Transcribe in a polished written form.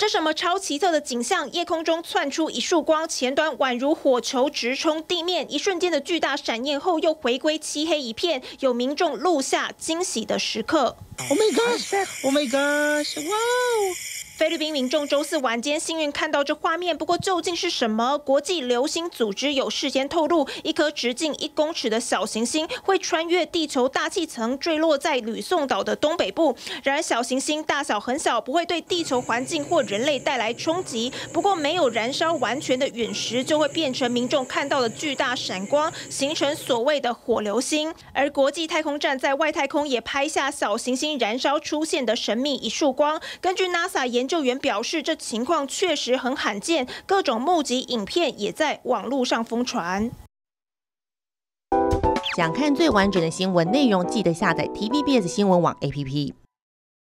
这什么超奇特的景象？夜空中窜出一束光，前端宛如火球直冲地面，一瞬间的巨大闪焰后又回归漆黑一片，有民众录下惊喜的时刻。 Oh my gosh! Oh my gosh! Wow! 菲律宾民众周四晚间幸运看到这画面，不过究竟是什么？国际流星组织有事先透露，一颗直径1公尺的小行星会穿越地球大气层，坠落在吕宋岛的东北部。然而，小行星大小很小，不会对地球环境或人类带来冲击。不过，没有燃烧完全的陨石，就会变成民众看到的巨大闪光，形成所谓的火流星。而国际太空站在外太空也拍下小行星燃烧出现的神秘一束光。根据 NASA 研究员表示，这情况确实很罕见，各种目击影片也在网络上疯传。 想看最完整的新闻内容，记得下载 TVBS 新闻网 APP。